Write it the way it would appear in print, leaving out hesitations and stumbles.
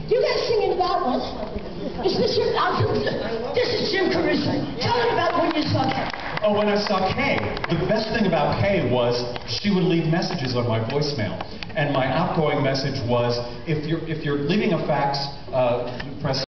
You guys singing about one? Is this your... This is Jim Caruso. Tell me about when you saw Kay. Oh, when I saw Kay, the best thing about Kay was she would leave messages on my voicemail. And my outgoing message was, if you're leaving a fax, press